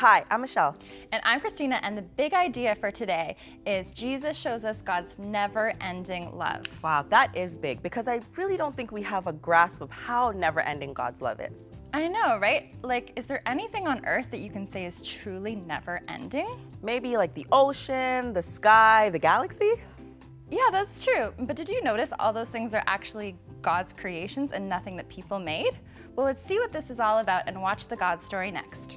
Hi, I'm Michelle. And I'm Christina, and the big idea for today is Jesus shows us God's never-ending love. Wow, that is big because I really don't think we have a grasp of how never-ending God's love is. I know, right? Like, is there anything on earth that you can say is truly never-ending? Maybe like the ocean, the sky, the galaxy? Yeah, that's true. But did you notice all those things are actually God's creations and nothing that people made? Well, let's see what this is all about and watch the God story next.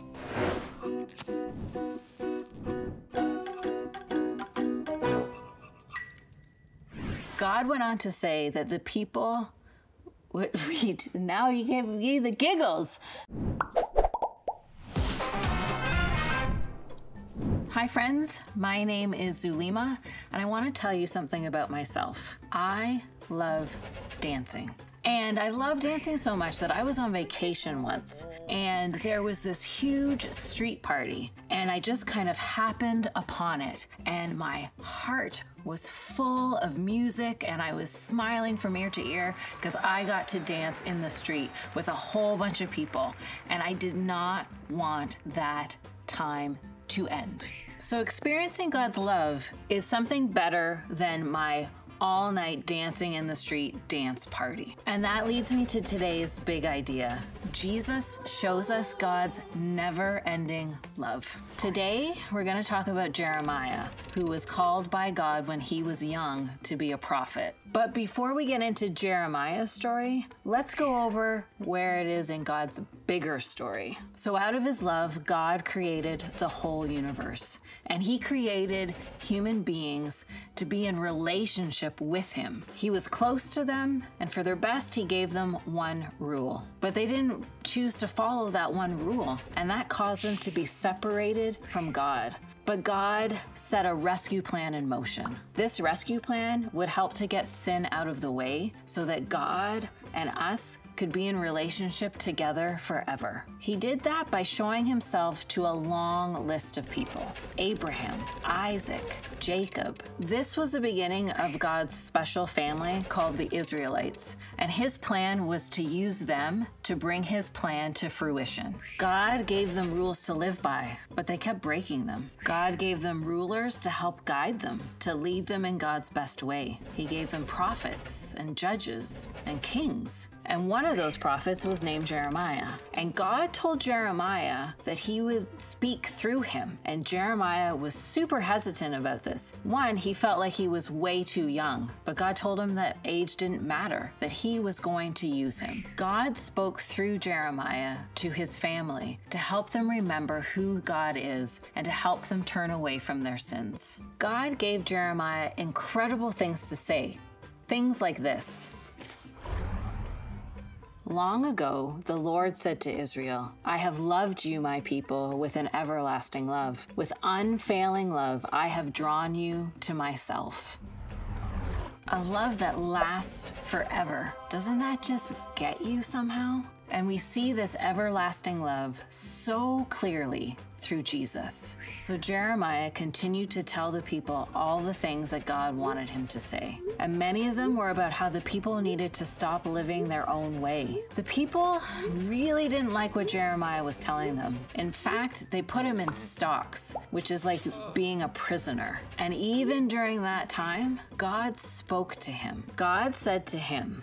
God went on to say that the people would read. Now you gave me the giggles. Hi friends, my name is Zulima, and I want to tell you something about myself. I love dancing. And I love dancing so much that I was on vacation once, and there was this huge street party, and I just kind of happened upon it, and my heart was full of music, and I was smiling from ear to ear because I got to dance in the street with a whole bunch of people, and I did not want that time to end. So experiencing God's love is something better than my all-night dancing in the street dance party. And that leads me to today's big idea. Jesus shows us God's never-ending love. Today, we're going to talk about Jeremiah, who was called by God when he was young to be a prophet. But before we get into Jeremiah's story, let's go over where it is in God's bigger story. So out of his love, God created the whole universe, and he created human beings to be in relationship with him. He was close to them, and for their best, he gave them one rule. But they didn't choose to follow that one rule, and that caused them to be separated from God. But God set a rescue plan in motion. This rescue plan would help to get sin out of the way so that God and us could be in relationship together forever. He did that by showing himself to a long list of people: Abraham, Isaac, Jacob. This was the beginning of God's special family called the Israelites, and his plan was to use them to bring his plan to fruition. God gave them rules to live by, but they kept breaking them. God gave them rulers to help guide them, to lead them in God's best way. He gave them prophets and judges and kings. And one of those prophets was named Jeremiah. And God told Jeremiah that he would speak through him. And Jeremiah was super hesitant about this. One, he felt like he was way too young, but God told him that age didn't matter, that he was going to use him. God spoke through Jeremiah to his family to help them remember who God is and to help them turn away from their sins. God gave Jeremiah incredible things to say. Things like this. Long ago, the Lord said to Israel, I have loved you, my people, with an everlasting love. With unfailing love, I have drawn you to myself. A love that lasts forever. Doesn't that just get you somehow? And we see this everlasting love so clearly through Jesus. So Jeremiah continued to tell the people all the things that God wanted him to say. And many of them were about how the people needed to stop living their own way. The people really didn't like what Jeremiah was telling them. In fact, they put him in stocks, which is like being a prisoner. And even during that time, God spoke to him. God said to him,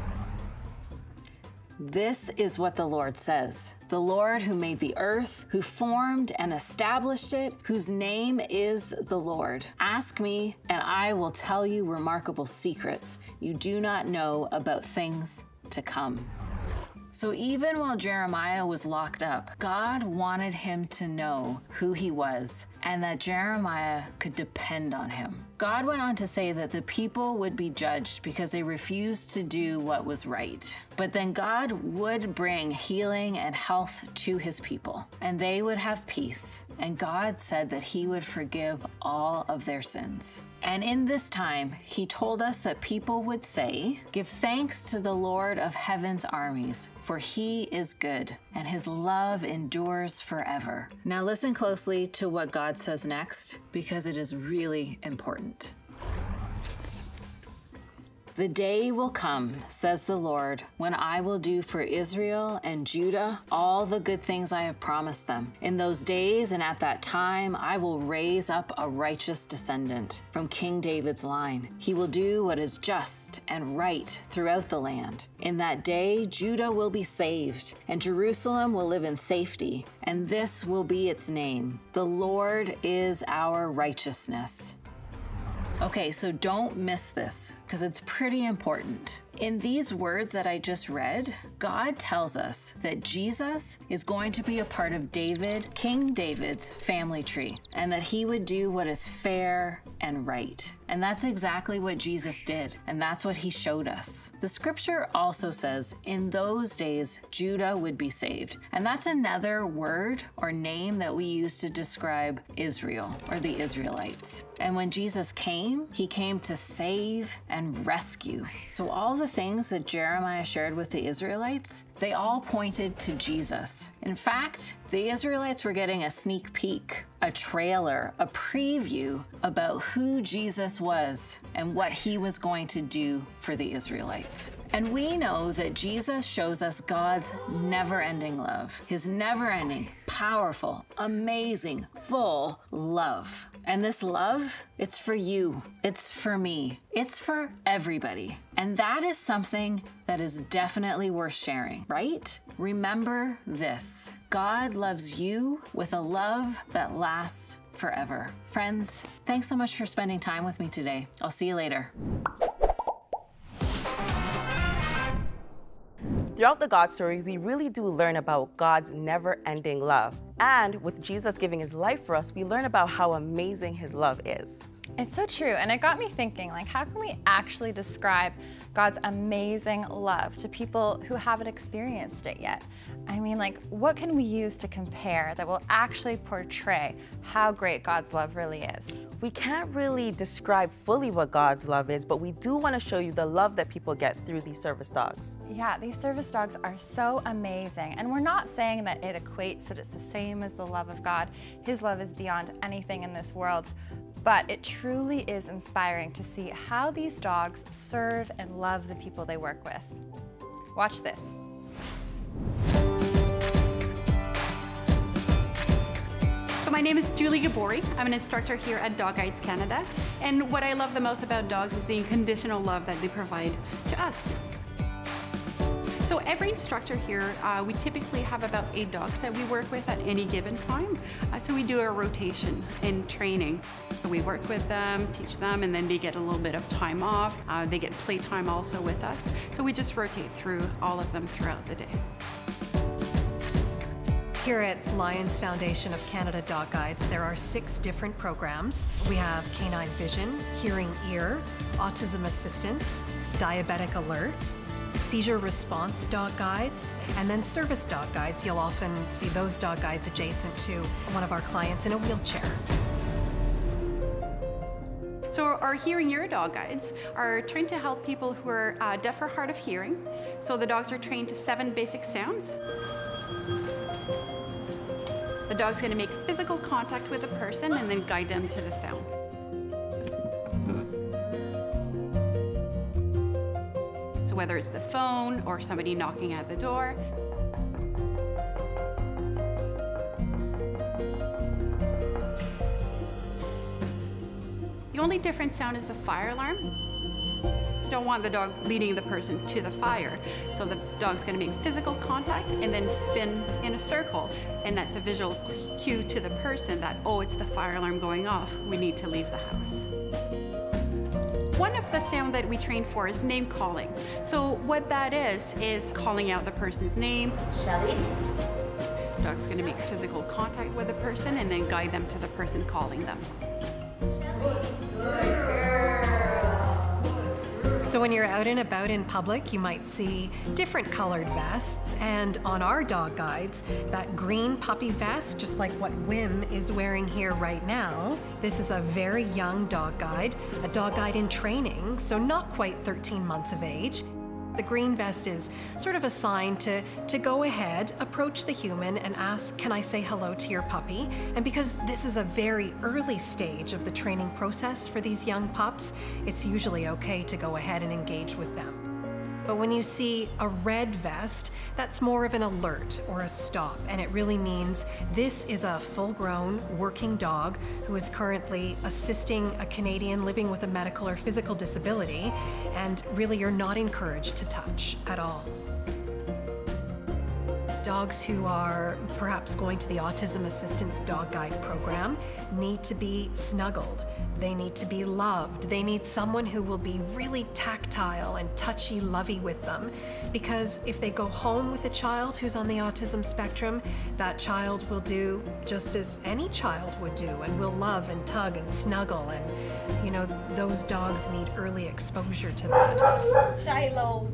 this is what the Lord says. The Lord who made the earth, who formed and established it, whose name is the Lord. Ask me, and I will tell you remarkable secrets you do not know about things to come. So even while Jeremiah was locked up, God wanted him to know who he was and that Jeremiah could depend on him. God went on to say that the people would be judged because they refused to do what was right. But then God would bring healing and health to his people, and they would have peace. And God said that he would forgive all of their sins. And in this time, he told us that people would say, give thanks to the Lord of heaven's armies, for he is good, and his love endures forever. Now listen closely to what God says next, because it is really important. The day will come, says the Lord, when I will do for Israel and Judah all the good things I have promised them. In those days and at that time, I will raise up a righteous descendant from King David's line. He will do what is just and right throughout the land. In that day, Judah will be saved, and Jerusalem will live in safety, and this will be its name. The Lord is our righteousness. Okay, so don't miss this, because it's pretty important. In these words that I just read, God tells us that Jesus is going to be a part of King David's family tree, and that he would do what is fair and right. And that's exactly what Jesus did, and that's what he showed us. The scripture also says, in those days, Judah would be saved. And that's another word or name that we use to describe Israel, or the Israelites. And when Jesus came, he came to save and rescue. So all the things that Jeremiah shared with the Israelites, they all pointed to Jesus. In fact, the Israelites were getting a sneak peek, a trailer, a preview about who Jesus was and what he was going to do for the Israelites. And we know that Jesus shows us God's never-ending love, his never-ending, powerful, amazing, full love. And this love, it's for you, it's for me, it's for everybody. And that is something that is definitely worth sharing, right? Remember this: God loves you with a love that lasts forever. Friends, thanks so much for spending time with me today. I'll see you later. Throughout the God story, we really do learn about God's never-ending love. And with Jesus giving his life for us, we learn about how amazing his love is. It's so true, and it got me thinking, like, how can we actually describe God's amazing love to people who haven't experienced it yet? I mean, like, what can we use to compare that will actually portray how great God's love really is? We can't really describe fully what God's love is, but we do want to show you the love that people get through these service dogs. Yeah, these service dogs are so amazing, and we're not saying that it equates, that it's the same as the love of God. His love is beyond anything in this world. But it truly is inspiring to see how these dogs serve and love the people they work with. Watch this. So my name is Julie Gabori. I'm an instructor here at Dog Guides Canada. And what I love the most about dogs is the unconditional love that they provide to us. So every instructor here, we typically have about 8 dogs that we work with at any given time. So we do a rotation in training. So we work with them, teach them, and then they get a little bit of time off. They get playtime also with us. So we just rotate through all of them throughout the day. Here at Lions Foundation of Canada Dog Guides, there are 6 different programs. We have Canine Vision, Hearing Ear, Autism Assistance, Diabetic Alert, Seizure Response Dog Guides, and then Service Dog Guides. You'll often see those dog guides adjacent to one of our clients in a wheelchair. So our Hearing Ear dog guides are trained to help people who are deaf or hard of hearing. So the dogs are trained to 7 basic sounds. The dog's going to make physical contact with the person and then guide them to the sound. So whether it's the phone or somebody knocking at the door. The only different sound is the fire alarm. You don't want the dog leading the person to the fire. So the dog's going to make physical contact and then spin in a circle. And that's a visual cue to the person that, oh, it's the fire alarm going off. We need to leave the house. One of the sound that we train for is name calling. So what that is calling out the person's name. Shelly. The dog's going to make physical contact with the person and then guide them to the person calling them. So when you're out and about in public, you might see different colored vests. And on our dog guides, that green puppy vest, just like what Wim is wearing here right now, this is a very young dog guide, a dog guide in training, so not quite 13 months of age. The green vest is sort of a sign to go ahead, approach the human and ask, can I say hello to your puppy? And because this is a very early stage of the training process for these young pups, it's usually okay to go ahead and engage with them. But when you see a red vest, that's more of an alert or a stop, and it really means this is a full-grown working dog who is currently assisting a Canadian living with a medical or physical disability, and really you're not encouraged to touch at all. Dogs who are perhaps going to the Autism Assistance Dog Guide program need to be snuggled. They need to be loved. They need someone who will be really tactile and touchy-lovey with them, because if they go home with a child who's on the autism spectrum, that child will do just as any child would do and will love and tug and snuggle, and you know, those dogs need early exposure to that. Shiloh.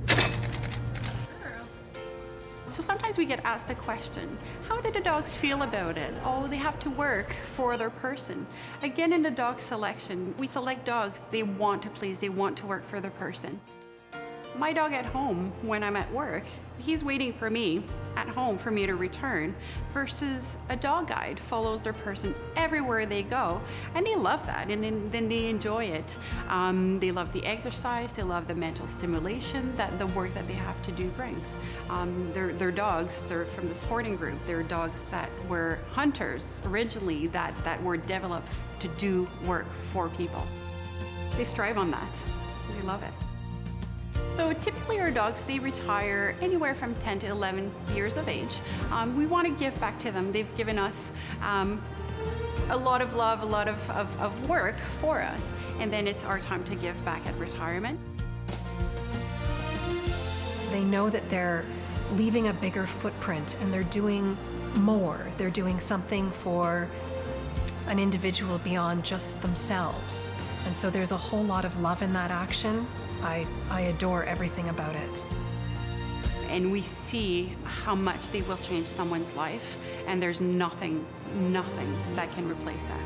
So sometimes we get asked a question, how did the dogs feel about it? Oh, they have to work for their person. Again, in the dog selection, we select dogs they want to please, they want to work for their person. My dog at home, when I'm at work, he's waiting for me at home for me to return, versus a dog guide follows their person everywhere they go, and they love that, and then they enjoy it. They love the exercise, they love the mental stimulation that the work that they have to do brings. They're dogs, they're from the sporting group, they're dogs that were hunters originally that were developed to do work for people. They strive on that, they love it. So typically our dogs, they retire anywhere from 10 to 11 years of age. We want to give back to them. They've given us a lot of love, a lot of work for us, and then it's our time to give back at retirement. They know that they're leaving a bigger footprint and they're doing more. They're doing something for an individual beyond just themselves. And so there's a whole lot of love in that action. I adore everything about it. And we see how much they will change someone's life, and there's nothing that can replace that.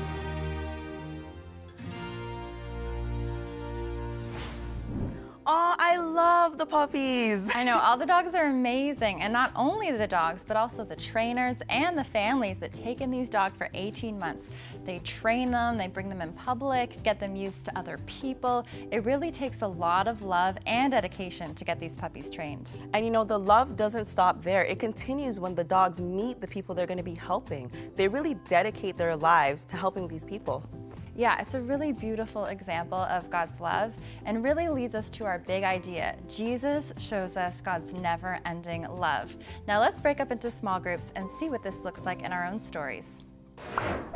Oh, I love the puppies. I know, all the dogs are amazing, and not only the dogs, but also the trainers and the families that take in these dogs for 18 months. They train them, they bring them in public, get them used to other people. It really takes a lot of love and dedication to get these puppies trained. And you know, the love doesn't stop there. It continues when the dogs meet the people they're going to be helping. They really dedicate their lives to helping these people. Yeah, it's a really beautiful example of God's love and really leads us to our big idea. Jesus shows us God's never-ending love. Now let's break up into small groups and see what this looks like in our own stories.